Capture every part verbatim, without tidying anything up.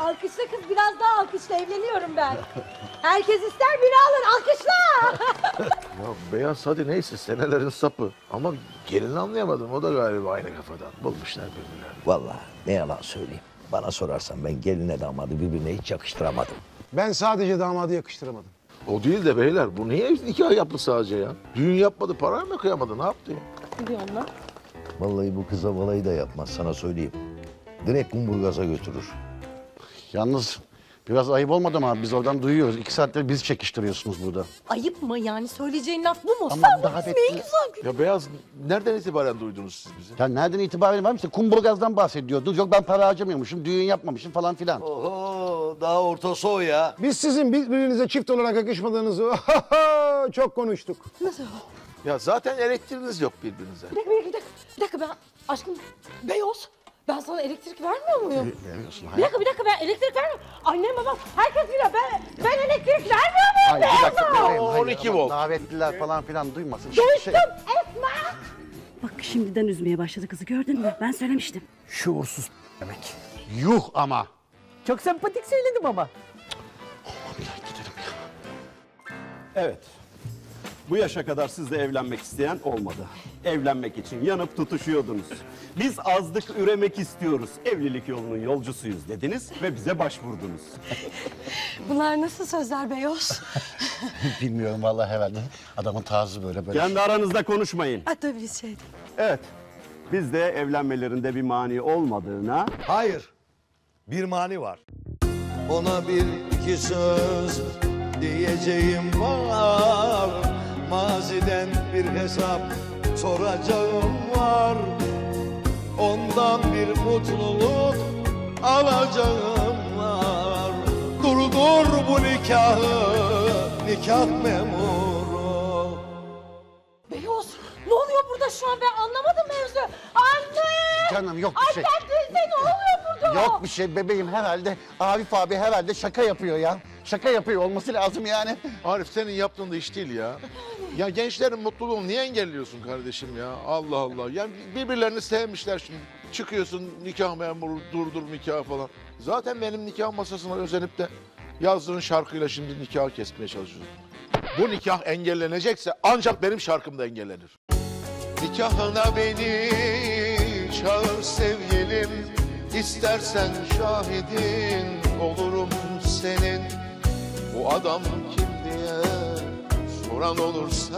Alkışla kız, biraz daha alkışla, evleniyorum ben. Herkes ister, biri alır, alkışla. Ya Beyaz hadi neyse senelerin sapı. Ama gelini anlayamadım, o da galiba aynı kafadan. Bulmuşlar birbirlerini. Vallahi ne yalan söyleyeyim. Bana sorarsan ben gelinle damadı birbirine hiç yakıştıramadım. Ben sadece damadı yakıştıramadım. O değil de beyler, bu niye nikah yaptı sadece ya? Düğün yapmadı, para mı kıyamadı, ne yaptı ya? Ne diyor onlar? Vallahi bu kıza balayı da yapmaz sana söyleyeyim. Direkt Kumburgaz'a götürür. Yalnız biraz ayıp olmadı mı abi? Biz oradan duyuyoruz. İki saattir bizi çekiştiriyorsunuz burada. Ayıp mı yani? Söyleyeceğin laf bu mu? Ama Sen bu daha ismi bekle- en güzel. Ya Beyaz, nereden itibaren duydunuz siz bizi? Ya nereden itibaren var mı? İşte Kumburgaz'dan bahsediyordunuz. Yok ben para harcamıyormuşum, düğün yapmamışım falan filan. Oho daha ortası o ya. Biz sizin birbirinize çift olarak yakışmadığınızı çok konuştuk. Nasıl? Ya zaten elektriğiniz yok birbirinize. Bir dakika, bir dakika, bir dakika ben aşkım Beyoz. Ben sana elektrik vermiyor muyum? Veriyorsun Bir dakika, bir dakika ben elektrik vermiyorum. Annem babam herkes biliyor. Ben ben elektrik vermiyor muyum Hayır, bir dakika, Beyoz'a? bebeğim, hayır, on iki ama volt. Davetliler falan filan duymasın. Duydum Şey- Esma. Bak şimdiden üzmeye başladı kızı gördün mü? Ben söylemiştim. Şuursuz demek. Yuh ama. Çok sempatik söyledim ama. Evet. Bu yaşa kadar sizle evlenmek isteyen olmadı. Evlenmek için yanıp tutuşuyordunuz. Biz azdık üremek istiyoruz. Evlilik yolunun yolcusuyuz dediniz ve bize başvurdunuz. Bunlar nasıl sözler Beyoz? Bilmiyorum vallahi herhalde. Adamın tarzı böyle böyle. Kendi aranızda konuşmayın. Ha tabii şey. Evet. Biz de evlenmelerinde bir mani olmadığına... Hayır. Bir mani var. Ona bir iki söz diyeceğim var. Maziden bir hesap soracağım var. Ondan bir mutluluk alacağım var. Durdur bu nikahı, nikah memuru. Beyoz ne oluyor burada şu an, ben anlamadım mevzu. Anne! Canım yok bir şey. Annem teyze ne oluyor burada? Yok bir şey bebeğim herhalde. Arif abi herhalde şaka yapıyor ya. Şaka yapıyor olması lazım yani. Arif senin yaptığın da iş değil ya. Ya gençlerin mutluluğunu niye engelliyorsun kardeşim ya? Allah Allah. Yani birbirlerini sevmişler şimdi. Çıkıyorsun nikah memuru, durdur nikah falan. Zaten benim nikah masasına özenip de yazdığın şarkıyla şimdi nikahı kesmeye çalışıyorsun. Bu nikah engellenecekse ancak benim şarkım da engellenir. Nikahına beni çağır sevgilim, İstersen şahidin olurum senin. Bu adam kim diye soran olursa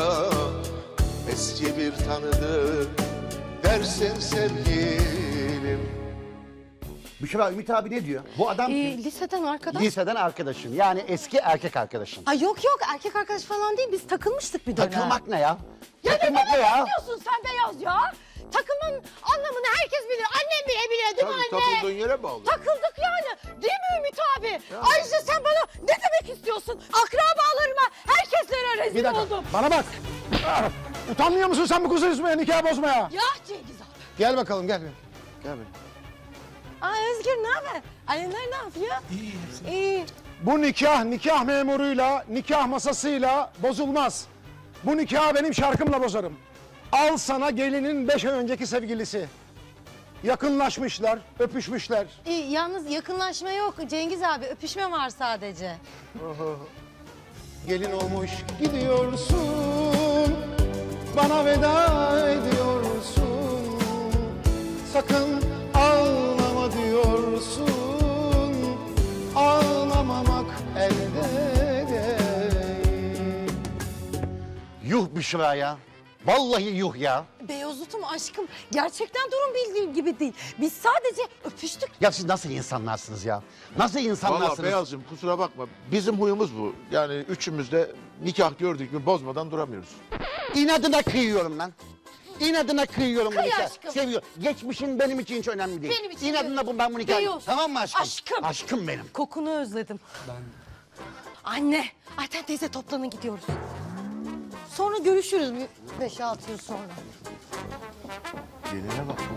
eski bir tanıdık dersin sevgilim. Büşra Ümit abi ne diyor? Bu adam kim? Ee, liseden arkadaş. Liseden arkadaşın yani eski erkek arkadaşın. Ay yok yok, erkek arkadaş falan değil, biz takılmıştık bir dönem. Takılmak ne ya? Ya ne Takılmak demek ne ya? istiyorsun sen Beyaz ya? Takılmanın anlamını herkes bilir. Annem bile biliyor değil mi Tabii anne? takıldığın yere bağlı. Takıldık yani. Değil mi Ümit abi? Ayrıca sen bana ne demek istiyorsun? Akrabalarıma, herkeslere rezil Bir dakika oldum. bana bak. Ah, utanmıyor musun sen bu kızı üzmeye, nikah bozmaya? Ya Cengiz abi. Gel bakalım gel. Gel benim. Aa Özgür ne haber? Anneler ne yapıyor? İyi. İyi. Bu nikah nikah memuruyla, nikah masasıyla bozulmaz. Bu nikahı benim şarkımla bozarım. Al sana gelinin beş ay önceki sevgilisi. Yakınlaşmışlar, öpüşmüşler. E, yalnız yakınlaşma yok Cengiz abi, öpüşme var sadece. Gelin olmuş gidiyorsun, bana veda ediyorsun. Sakın ağlama diyorsun, ağlamamak elde değil. Yuh Büşra ya. Vallahi yuh ya. Beyazıt'ım aşkım, gerçekten durum bildiğin gibi değil. Biz sadece öpüştük. Ya siz nasıl insanlarsınız ya? Nasıl insanlarsınız? Vallahi Beyazcığım kusura bakma. Bizim huyumuz bu. Yani üçümüz de nikah gördük mü bozmadan duramıyoruz. İnadına kıyıyorum lan. İnadına kıyıyorum bu Kıy nikahı. aşkım. Seviyorum. Geçmişin benim için hiç önemli değil. Benim için İnadına de. bu ben bu nikahı. Beyoz. Tamam mı aşkım? Aşkım. Aşkım benim. Kokunu özledim. Ben... Anne, Ayten teyze toplanın gidiyoruz. Sonra görüşürüz bir beş altı yıl sonra. Geline bak.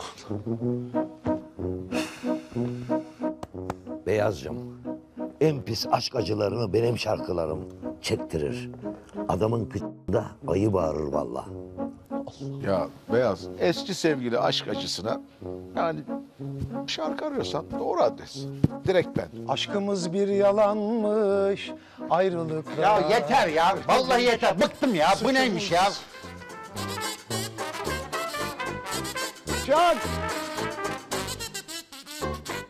Beyazcığım, en pis aşk acılarını benim şarkılarım çektirir. Adamın kıçında ayı bağırır vallahi. Ya Beyaz, eski sevgili aşk acısına yani Şarkı arıyorsan doğru adres. Direkt ben. Aşkımız bir yalanmış, ayrılıklar. Ya yeter ya. Vallahi yeter. Bıktım ya. Bu neymiş ya? Çak!